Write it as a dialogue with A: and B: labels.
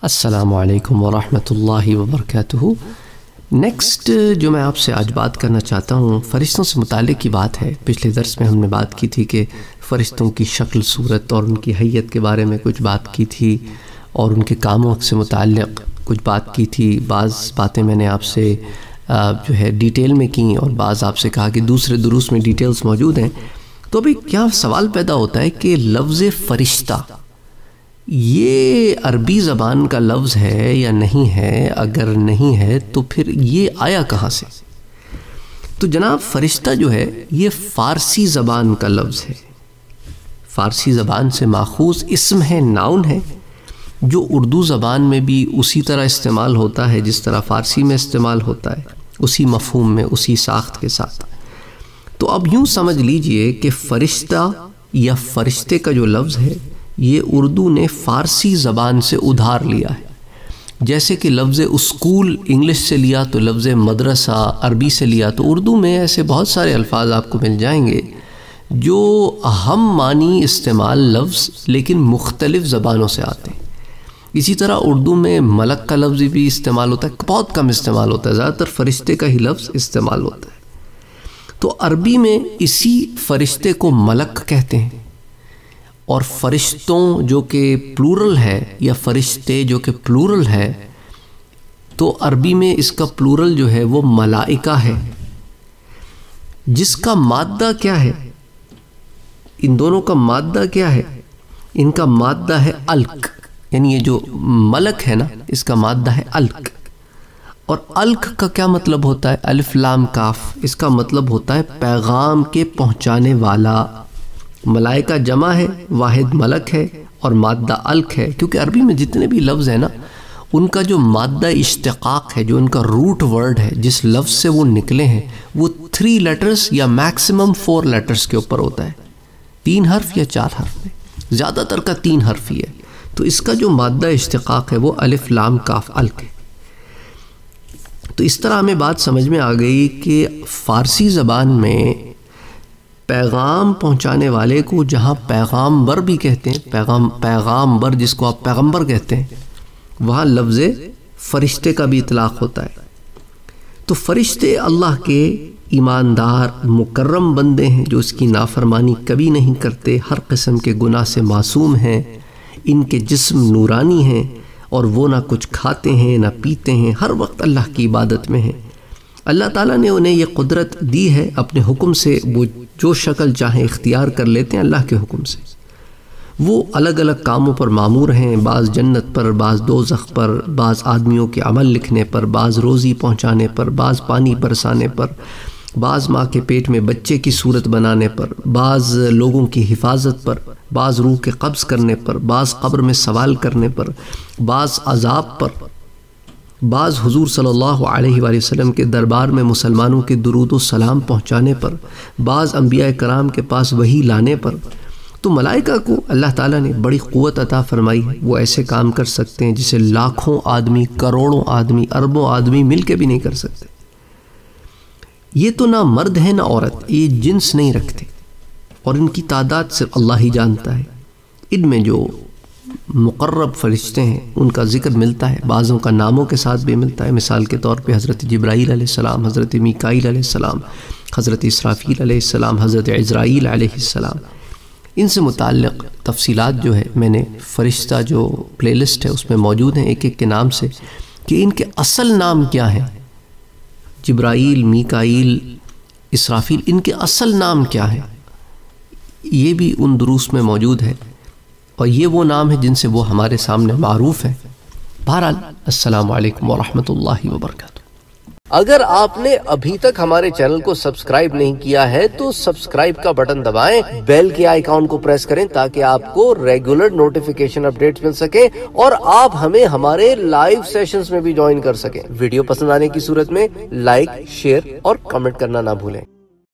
A: السلام علیکم ورحمۃ اللہ وبرکاتہ۔ نیکسٹ جو میں آپ سے آج بات کرنا چاہتا ہوں فرشتوں سے متعلق کی بات ہے۔ پچھلے درس میں ہم نے بات کی تھی کہ فرشتوں کی شکل صورت اور ان کی حیت کے بارے میں کچھ بات کی تھی اور ان کے کاموں سے متعلق کچھ بات کی تھی۔ بعض باتیں میں نے آپ سے جو ہے ڈیٹیل میں کی اور بعض آپ سے کہا کہ دوسرے دروس میں ڈیٹیلز موجود ہیں۔ تو ابھی کیا سوال پیدا ہوتا ہے کہ لفظ فرشتہ یہ عربی زبان کا لفظ ہے یا نہیں ہے؟ اگر نہیں ہے تو پھر یہ آیا کہاں سے؟ تو جناب فرشتہ جو ہے یہ فارسی زبان کا لفظ ہے، فارسی زبان سے ماخوذ اسم ہے، ناؤن ہے، جو اردو زبان میں بھی اسی طرح استعمال ہوتا ہے جس طرح فارسی میں استعمال ہوتا ہے، اسی مفہوم میں، اسی ساخت کے ساتھ۔ تو اب یوں سمجھ لیجئے کہ فرشتہ یا فرشتے کا جو لفظ ہے یہ اردو نے فارسی زبان سے ادھار لیا ہے۔ جیسے کہ لفظ اسکول انگلش سے لیا تو لفظ مدرسہ عربی سے لیا، تو اردو میں ایسے بہت سارے الفاظ آپ کو مل جائیں گے جو ہم معنی استعمال لفظ لیکن مختلف زبانوں سے آتے ہیں۔ اسی طرح اردو میں ملک کا لفظ بھی استعمال ہوتا ہے، بہت کم استعمال ہوتا ہے، زیادہ تر فرشتے کا ہی لفظ استعمال ہوتا ہے۔ تو عربی میں اسی فرشتے کو ملک کہتے ہیں، اور فرشتوں جو کہ پلورل ہے یا فرشتے جو کہ پلورل ہے تو عربی میں اس کا پلورل جو ہے وہ ملائکہ ہے، جس کا مادہ کیا ہے؟ ان دونوں کا مادہ کیا ہے؟ ان کا مادہ ہے الک، یعنی یہ جو ملک ہے نا اس کا مادہ ہے الک۔ اور الک کا کیا مطلب ہوتا ہے؟ الف لام کاف، اس کا مطلب ہوتا ہے پیغام کے پہنچانے والا۔ ملائکہ جمع ہے، واحد ملک ہے اور مادہ الک ہے، کیونکہ عربی میں جتنے بھی لفظ ہیں نا ان کا جو مادہ اشتقاق ہے، جو ان کا روٹ ورڈ ہے، جس لفظ سے وہ نکلے ہیں، وہ 3 لیٹرز یا میکسیمم 4 لیٹرز کے اوپر ہوتا ہے، 3 حرف یا 4 حرف میں، زیادہ تر کا 3 حرف ہی ہے۔ تو اس کا جو مادہ اشتقاق ہے وہ الف لام کاف الک ہے۔ تو اس طرح ہمیں بات سمجھ میں آ گئی کہ فارسی زبان میں پیغام پہنچانے والے کو جہاں پیغامبر بھی کہتے ہیں، پیغامبر جس کو آپ پیغمبر کہتے ہیں، وہاں لفظ فرشتے کا بھی اطلاق ہوتا ہے۔ تو فرشتے اللہ کے ایماندار مکرم بندے ہیں جو اس کی نافرمانی کبھی نہیں کرتے، ہر قسم کے گناہ سے معصوم ہیں، ان کے جسم نورانی ہیں اور وہ نہ کچھ کھاتے ہیں نہ پیتے ہیں، ہر وقت اللہ کی عبادت میں ہیں۔ اللہ تعالیٰ نے انہیں یہ قدرت دی ہے، اپنے حکم سے وہ جو شکل چاہیں اختیار کر لیتے ہیں اللہ کے حکم سے۔ وہ الگ الگ کاموں پر مامور ہیں، بعض جنت پر، بعض دوزخ پر، بعض آدمیوں کے عمل لکھنے پر، بعض روزی پہنچانے پر، بعض پانی برسانے پر، بعض ماں کے پیٹ میں بچے کی صورت بنانے پر، بعض لوگوں کی حفاظت پر، بعض روح کے قبض کرنے پر، بعض قبر میں سوال کرنے پر، بعض عذاب پر، بعض حضور صلی اللہ علیہ وآلہ وسلم کے دربار میں مسلمانوں کے درود و سلام پہنچانے پر، بعض انبیاء کرام کے پاس وحی لانے پر۔ تو ملائکہ کو اللہ تعالیٰ نے بڑی قوت عطا فرمائی ہے، وہ ایسے کام کر سکتے ہیں جسے لاکھوں آدمی، کروڑوں آدمی، اربوں آدمی مل کے بھی نہیں کر سکتے۔ یہ تو نہ مرد ہے نہ عورت، یہ جنس نہیں رکھتے، اور ان کی تعداد صرف اللہ ہی جانتا ہے۔ ان میں جو مقرب فرشتے ہیں ان کا ذکر ملتا ہے، بعضوں کا ناموں کے ساتھ بھی ملتا ہے۔ مثال کے طور پہ حضرت جبرائیل علیہ السلام، حضرت میکائیل علیہ السلام، حضرت اسرافیل علیہ السلام، حضرت عزرائیل علیہ السلام۔ ان سے متعلق تفصیلات جو ہے میں نے فرشتہ جو پلے لسٹ ہے اس میں موجود ہیں ایک ایک کے نام سے، کہ ان کے اصل نام کیا ہیں۔ جبرائیل، میکائیل، اسرافیل، ان کے اصل نام کیا ہیں، یہ بھی ان دروس میں موجود ہے، اور یہ وہ نام ہے جن سے وہ ہمارے سامنے معروف ہے۔ بہرحال السلام علیکم ورحمۃ اللہ وبرکاتہ۔
B: اگر آپ نے ابھی تک ہمارے چینل کو سبسکرائب نہیں کیا ہے تو سبسکرائب کا بٹن دبائیں، بیل کے آئیکن کو پریس کریں تاکہ آپ کو ریگولر نوٹیفیکیشن اپڈیٹس مل سکیں اور آپ ہمیں ہمارے لائیو سیشنز میں بھی جوائن کر سکیں۔ ویڈیو پسند آنے کی صورت میں لائک، شیئر اور کمنٹ کرنا نہ بھولیں۔